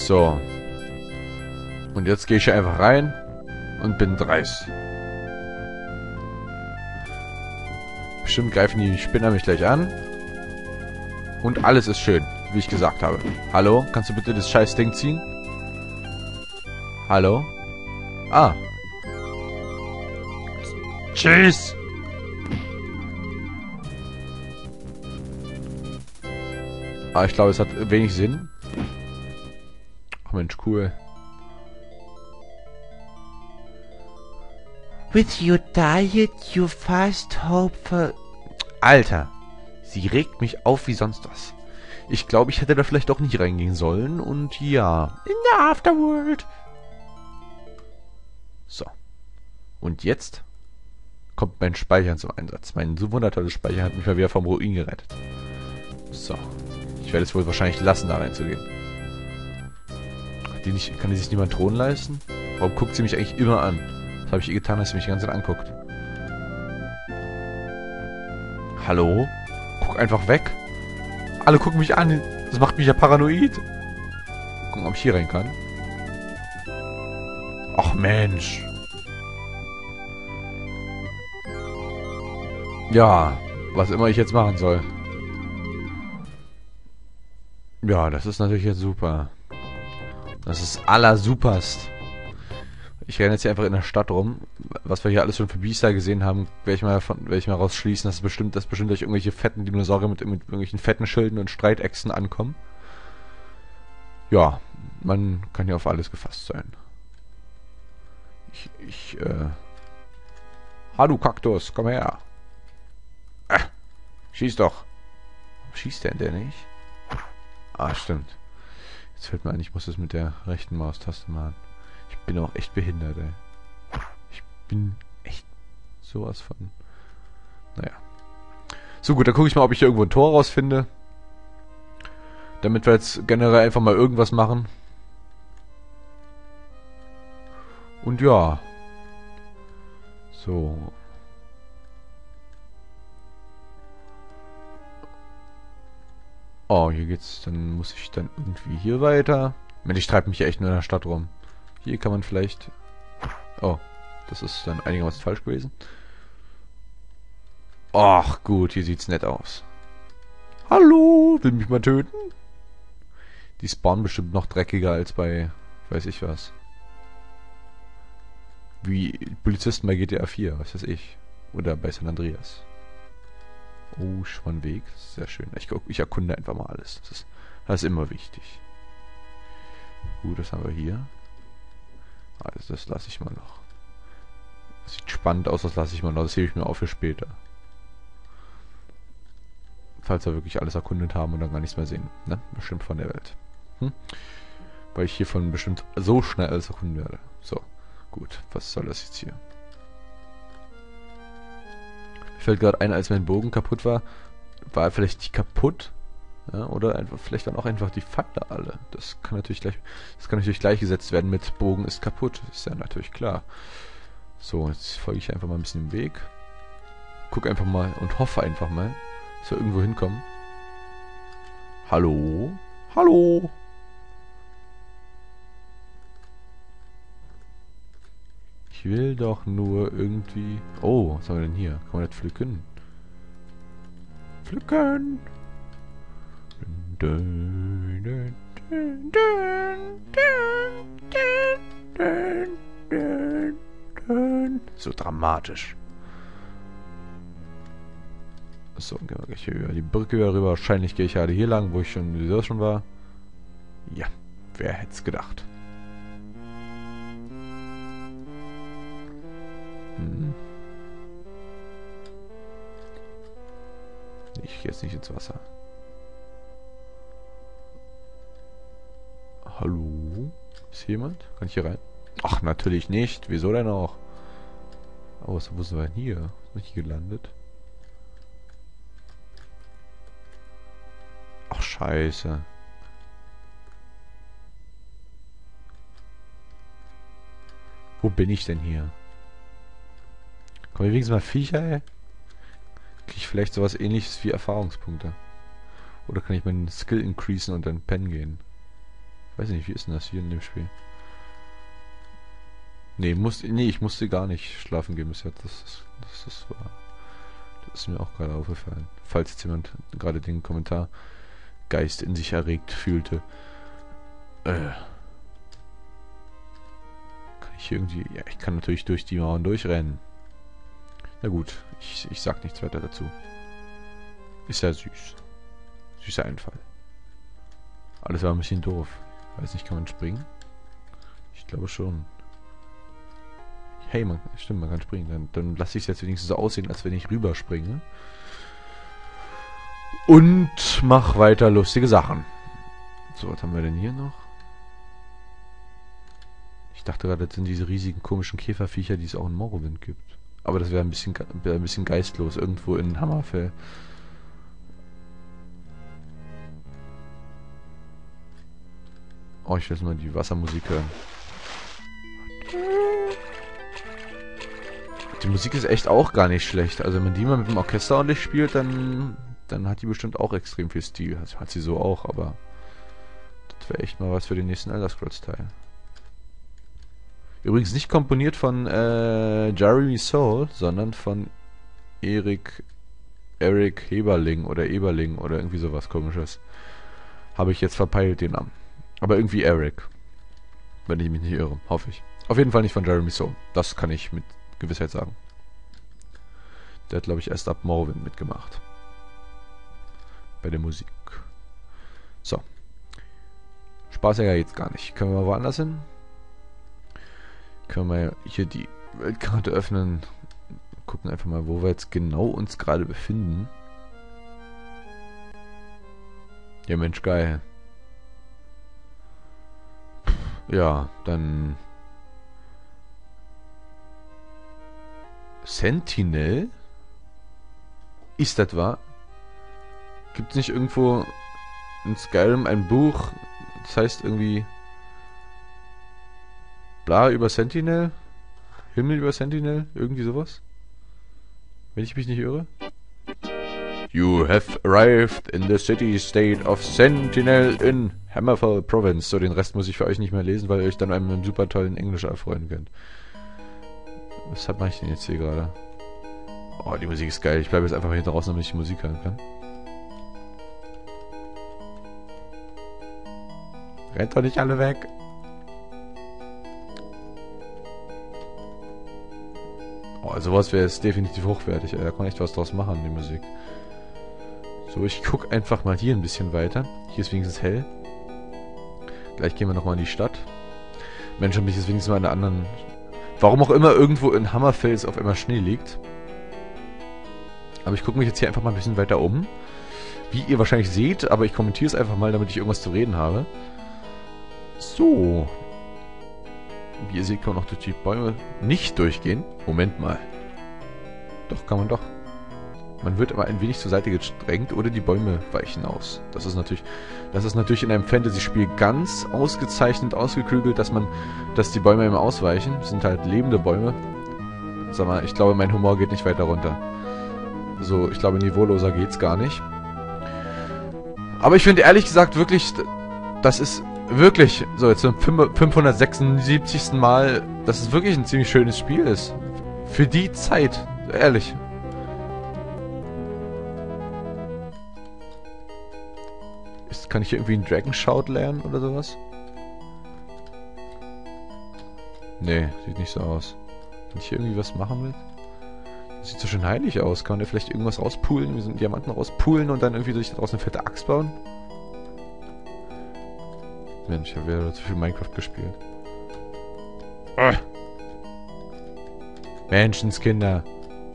So. Und jetzt gehe ich hier einfach rein und bin dreist. Bestimmt greifen die Spinner mich gleich an. Und alles ist schön, wie ich gesagt habe. Hallo? Kannst du bitte das scheiß Ding ziehen? Hallo? Ah. Tschüss! Ah, ich glaube, es hat wenig Sinn. Ach Mensch, cool. With your diet, you fast hope for... Alter, sie regt mich auf wie sonst was. Ich glaube, ich hätte da vielleicht doch nicht reingehen sollen und ja. In the Afterworld. So. Und jetzt kommt mein Speichern zum Einsatz. Mein so wundertolles Speichern hat mich mal wieder vom Ruin gerettet. So. Ich werde es wohl wahrscheinlich lassen, da reinzugehen. Kann die sich niemand Thron leisten? Warum guckt sie mich eigentlich immer an? Was habe ich ihr getan, dass sie mich die ganze Zeit anguckt? Hallo? Guck einfach weg. Alle gucken mich an. Das macht mich ja paranoid. Gucken, ob ich hier rein kann. Ach Mensch. Ja, was immer ich jetzt machen soll. Ja, das ist natürlich jetzt super. Das ist allersuperst. Ich renne jetzt hier einfach in der Stadt rum. Was wir hier alles schon für Biester gesehen haben, werde ich mal rausschließen, dass bestimmt durch irgendwelche fetten Dinosaurier mit irgendwelchen fetten Schilden und Streitechsen ankommen. Ja, man kann ja auf alles gefasst sein. Ha, du Kaktus, komm her. Schieß doch. Schießt der nicht? Ah, stimmt. Jetzt fällt mir ein, ich muss das mit der rechten Maustaste machen. Ich bin auch echt behindert, ey. Ich bin echt sowas von... Naja. So gut, dann gucke ich mal, ob ich hier irgendwo ein Tor rausfinde. Damit wir jetzt generell einfach mal irgendwas machen. Und ja. So. Oh, hier geht's. Dann muss ich dann irgendwie hier weiter. Mensch, ich treibe mich ja echt nur in der Stadt rum. Hier kann man vielleicht... Oh, das ist dann einigermaßen falsch gewesen. Ach gut, hier sieht's nett aus. Hallo, will mich mal töten? Die spawnen bestimmt noch dreckiger als bei... weiß ich was. Wie Polizisten bei GTA 4, was weiß ich. Oder bei San Andreas. Oh, Schwannweg. Sehr schön. Ich erkunde einfach mal alles. Das ist immer wichtig. Gut, das haben wir hier. Also das lasse ich mal noch. Das sieht spannend aus, das lasse ich mal noch. Das hebe ich mir auf für später. Falls wir wirklich alles erkundet haben und dann gar nichts mehr sehen. Ne? Bestimmt von der Welt. Weil ich hiervon bestimmt so schnell alles erkunden werde. So, gut. Was soll das jetzt hier? Mir fällt gerade ein, als mein Bogen kaputt war, war er vielleicht nicht kaputt. Ja, oder einfach, vielleicht waren auch einfach die Pfeile alle. Das kann natürlich gleichgesetzt werden mit Bogen ist kaputt. Das ist ja natürlich klar. So, jetzt folge ich einfach mal ein bisschen den Weg. Guck einfach mal und hoffe einfach mal, dass wir irgendwo hinkommen. Hallo? Hallo? Ich will doch nur irgendwie... Oh, was haben wir denn hier? Kann man das pflücken? Pflücken! So dramatisch. So, gehen wir gleich hier über die Brücke rüber. Wahrscheinlich gehe ich gerade hier lang, wo ich schon war. Ja, wer hätte es gedacht. Ich gehe jetzt nicht ins Wasser. Hallo? Ist hier jemand? Kann ich hier rein? Ach, natürlich nicht. Wieso denn auch? Oh, wo sind wir denn hier? Bin ich hier gelandet? Ach, scheiße. Wo bin ich denn hier? Komm, wenigstens mal Viecher, ey. Krieg ich vielleicht sowas ähnliches wie Erfahrungspunkte? Oder kann ich meinen Skill increasen und dann pennen gehen? Weiß nicht, wie ist denn das hier in dem Spiel? Nee, ich musste gar nicht schlafen gehen bis jetzt. Das ist mir auch gerade aufgefallen. Falls jetzt jemand gerade den Kommentar Geist in sich erregt fühlte. Kann ich hier irgendwie... Ja, ich kann natürlich durch die Mauern durchrennen. Na gut, ich sag nichts weiter dazu. Ist ja süß. Süßer Einfall. Alles war ein bisschen doof. Weiß nicht, kann man springen? Ich glaube schon. Hey, stimmt, man kann springen. Dann lasse ich es jetzt wenigstens so aussehen, als wenn ich rüberspringe. Und mach weiter lustige Sachen. So, was haben wir denn hier noch? Ich dachte gerade, das sind diese riesigen komischen Käferviecher, die es auch in Morrowind gibt. Aber das wäre ein bisschen geistlos, irgendwo in Hammerfell. Oh, ich will jetzt mal die Wassermusik hören. Die Musik ist echt auch gar nicht schlecht. Also wenn die mal mit dem Orchester ordentlich spielt, dann hat die bestimmt auch extrem viel Stil. Also hat sie so auch, aber das wäre echt mal was für den nächsten Elder Scrolls Teil. Übrigens nicht komponiert von Jeremy Soule, sondern von Eric Heberling oder Eberling oder irgendwie sowas Komisches. Habe ich jetzt verpeilt den Namen. Aber irgendwie Eric. Wenn ich mich nicht irre, hoffe ich. Auf jeden Fall nicht von Jeremy Soule. Das kann ich mit Gewissheit sagen. Der hat, glaube ich, erst ab Morrowind mitgemacht. Bei der Musik. So. Spaß ja jetzt gar nicht. Können wir mal woanders hin? Können wir hier die Weltkarte öffnen. Gucken einfach mal, wo wir jetzt genau uns gerade befinden. Ja, Mensch, geil. Ja, dann... Sentinel? Ist das wahr? Gibt es nicht irgendwo in Skyrim ein Buch, das heißt irgendwie bla über Sentinel? Himmel über Sentinel? Irgendwie sowas? Wenn ich mich nicht irre? You have arrived in the city-state of Sentinel in Hammerfell Province. So, den Rest muss ich für euch nicht mehr lesen, weil ihr euch dann einem super tollen Englisch erfreuen könnt. Weshalb mache ich denn jetzt hier gerade? Oh, die Musik ist geil. Ich bleibe jetzt einfach hier draußen, damit ich die Musik hören kann. Rennt doch nicht alle weg. Oh, sowas wäre jetzt definitiv hochwertig. Da kann man echt was draus machen, die Musik. So, ich gucke einfach mal hier ein bisschen weiter. Hier ist wenigstens hell. Gleich gehen wir nochmal in die Stadt. Mensch, hab ich jetzt wenigstens mal in einer anderen... Warum auch immer irgendwo in Hammerfell auf einmal Schnee liegt. Aber ich gucke mich jetzt hier einfach mal ein bisschen weiter um. Wie ihr wahrscheinlich seht, aber ich kommentiere es einfach mal, damit ich irgendwas zu reden habe. So. Wie ihr seht, kann man auch durch die Bäume nicht durchgehen. Moment mal. Doch, kann man doch. Man wird aber ein wenig zur Seite gedrängt oder die Bäume weichen aus. Das ist natürlich in einem Fantasy-Spiel ganz ausgezeichnet ausgeklügelt, dass die Bäume immer ausweichen. Das sind halt lebende Bäume. Sag mal, ich glaube, mein Humor geht nicht weiter runter. So, ich glaube, niveauloser geht's gar nicht. Aber ich finde ehrlich gesagt wirklich, das ist wirklich, so jetzt zum 576. Mal, dass es wirklich ein ziemlich schönes Spiel ist. Für die Zeit, ehrlich. Kann ich hier irgendwie einen Dragon Shout lernen oder sowas? Nee, sieht nicht so aus. Kann ich hier irgendwie was machen mit? Das sieht so schön heilig aus. Kann man da vielleicht irgendwas rauspulen? Wir sind Diamanten rauspulen und dann irgendwie durch draußen eine fette Axt bauen? Mensch, ich habe wieder zu viel Minecraft gespielt. Menschenskinder.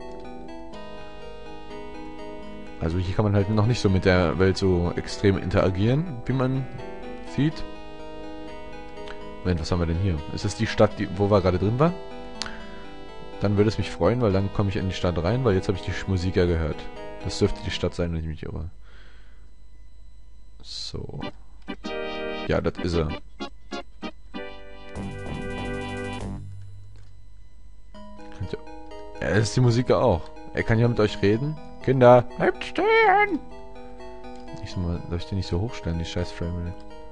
Also hier kann man halt noch nicht so mit der Welt so extrem interagieren, wie man sieht. Moment, was haben wir denn hier? Ist das die Stadt, wo wir gerade drin waren? Dann würde es mich freuen, weil dann komme ich in die Stadt rein, weil jetzt habe ich die Musik ja gehört. Das dürfte die Stadt sein, wenn ich mich irre. So. Ja, das ist er. Ja, das ist die Musik ja auch. Er kann ja mit euch reden. Kinder, bleibt stehen! Soll ich die nicht so hochstellen, die scheiß Frame Rate?